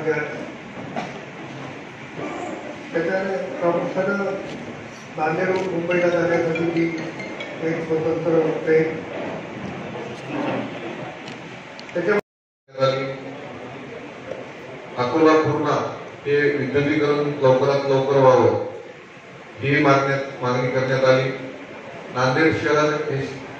मुंबईमध्ये त्याच्याने प्रामुख्यानं नांदेडहून मुंबईला जाण्यासाठी एक स्वतंत्र ट्रेन अकोला पूर्णा हे विद्युतीकरण लवकरात लवकर व्हावं ही मागणी करण्यात आली। नांदेड शहरात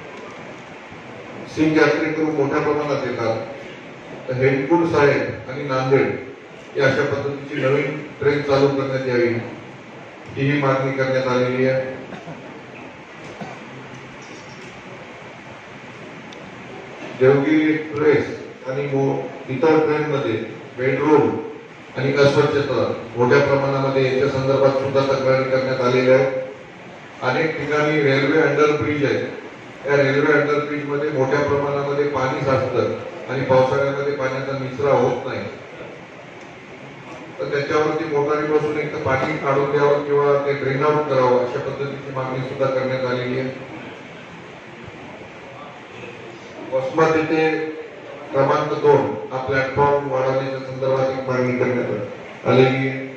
सिंग यात्रेकरू मोठ्या प्रमाणात येतात। हेडपूर साहेब आणि नांदेड या अशा पद्धतीची नवीन ट्रेन चालू करण्यात यावी ही मागणी करण्यात आलेली आहे। देवगिरी एक्सप्रेस आणि इतर ट्रेनमध्ये बेडरूम आणि अस्वच्छता मोठ्या प्रमाणामध्ये याच्या संदर्भात सुद्धा तक्रारी करण्यात आलेल्या आहेत। अनेक ठिकाणी रेल्वे अंडरब्रिज आहे, या रेल्वे अंडरब्रिज मध्ये मोठ्या प्रमाणामध्ये पाणी साचतं आणि पावसाळ्यामध्ये पाण्याचा निचरा होत नाही, तर त्याच्यावरती मोटारी बसून एक तर पाणी काढून द्यावं किंवा ते ड्रेन आउट करावं अशा पद्धतीची मागणी सुद्धा करण्यात आलेली आहे। वसमत येथे क्रमांक 2 हा प्लॅटफॉर्म वाढवण्याच्या संदर्भात एक मागणी करण्यात आलेली आहे।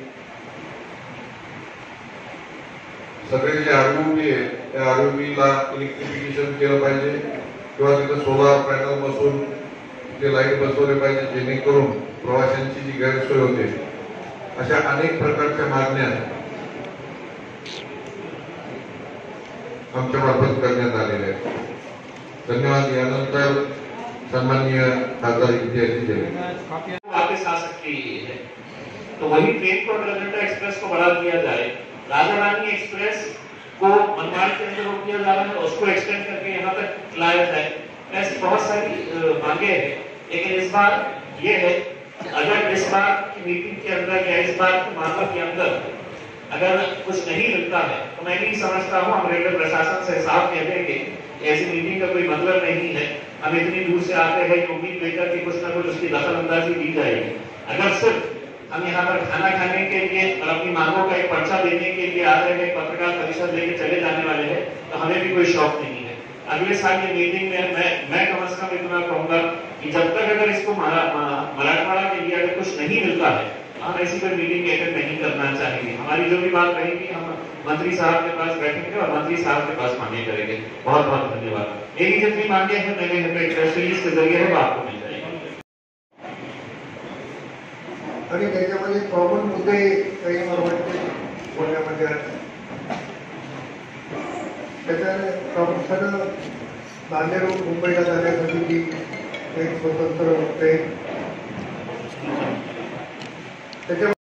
सगळे जे आरओबी आहे त्या आरओबीला इलेक्ट्रिफिकेशन केलं पाहिजे किंवा तिथे सोलार पॅनल बसून तिथे लाईट बसवले पाहिजे, जेणेकरून प्रवाशांची जी गैरसोय होते। अशा अनेक प्रकारच्या मागण्या आमच्या मार्फत करण्यात आलेल्या आहेत। धन्यवाद। यानंतर सम्माननीय खासदार इम्तियाजी जलील वापस आ सकती है, तो वही ट्रेन को रजंडा एक्सप्रेस को बढ़ा दिया जाए। राजा रानी एक्सप्रेस को मनमाड़ के अंदर रोक दिया जा रहा है, उसको एक्सटेंड करके यहाँ तक लाया जाए। ऐसी बहुत सारी मांगे हैं, लेकिन इस बार ये है अगर इस बार की मीटिंग के अंदर या इस बार के मामले के अंदर अगर कुछ नहीं मिलता है तो मैं नहीं समझता हूँ हम रेलवे प्रशासन से साफ कह देंगे ऐसी मीटिंग का कोई मतलब नहीं है। हम इतनी दूर से आते हैं उम्मीद लेकर कि कुछ ना कुछ उसकी दखल अंदाजी दी जाएगी। अगर सिर्फ हम यहाँ पर खाना खाने के लिए और अपनी मांगों का एक पर्चा देने के लिए आ रहे हैं, पत्रकार परिषद लेके चले जाने वाले हैं, तो हमें भी कोई शौक नहीं है। अगले साल की मीटिंग में मैं कम से कम इतना कहूंगा कि जब तक अगर इसको मराठवाड़ा के लिए अगर कुछ नहीं मिलता है हम ऐसी कोई मीटिंग अटेंड नहीं करना चाहेंगे। हमारी जो भी बात रहेगी हम मंत्री साहब के पास बैठेंगे और मंत्री साहब के पास मांगे करेंगे। बहुत बहुत धन्यवाद। मेरी जितनी मांगे हैं मैंने प्रेस रिलीज के जरिए है आपको मिल जाएगी। आणि त्याच्यामध्ये कॉमन मुद्दे काही वाटते बोलण्यामध्ये त्याच्याने प्रामुख्यानं नांदेडहून मुंबईला जाण्यासाठी एक स्वतंत्र ट्रेन त्याच्या